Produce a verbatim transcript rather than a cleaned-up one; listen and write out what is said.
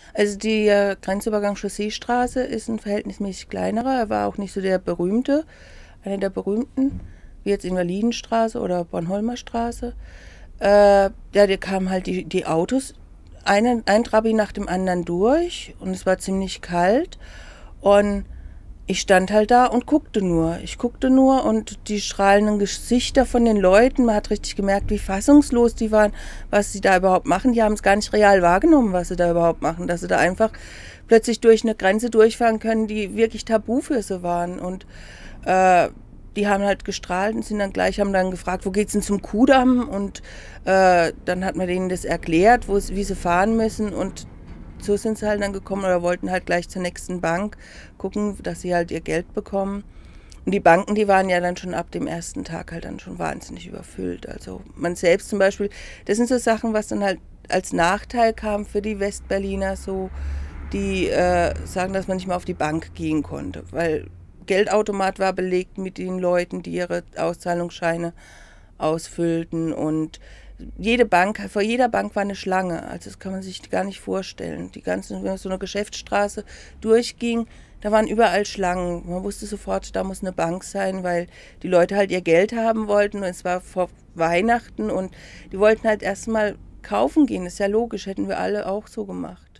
Also die äh, Grenzübergang Chausseestraße ist ein verhältnismäßig kleinerer. Er war auch nicht so der berühmte, einer der berühmten, wie jetzt Invalidenstraße oder Bornholmer Straße. Äh, ja, da kamen halt die, die Autos, einen, ein Trabi nach dem anderen durch und es war ziemlich kalt. Und ich stand halt da und guckte nur. Ich guckte nur und die strahlenden Gesichter von den Leuten, man hat richtig gemerkt, wie fassungslos die waren, was sie da überhaupt machen. Die haben es gar nicht real wahrgenommen, was sie da überhaupt machen. Dass sie da einfach plötzlich durch eine Grenze durchfahren können, die wirklich tabu für sie waren. Und äh, die haben halt gestrahlt und sind dann gleich, haben dann gefragt, wo geht's denn zum Kudamm? Und äh, dann hat man denen das erklärt, wo, wie sie fahren müssen. Und so sind sie halt dann gekommen oder wollten halt gleich zur nächsten Bank gucken, dass sie halt ihr Geld bekommen. Und die Banken, die waren ja dann schon ab dem ersten Tag halt dann schon wahnsinnig überfüllt. Also man selbst zum Beispiel, das sind so Sachen, was dann halt als Nachteil kam für die Westberliner so, die äh, sagen, dass man nicht mehr auf die Bank gehen konnte, weil Geldautomat war belegt mit den Leuten, die ihre Auszahlungsscheine ausfüllten und jede Bank, vor jeder Bank war eine Schlange. Also das kann man sich gar nicht vorstellen. Die ganzen, wenn man so eine Geschäftsstraße durchging, da waren überall Schlangen. Man wusste sofort, da muss eine Bank sein, weil die Leute halt ihr Geld haben wollten und es war vor Weihnachten und die wollten halt erstmal kaufen gehen. Das ist ja logisch, hätten wir alle auch so gemacht.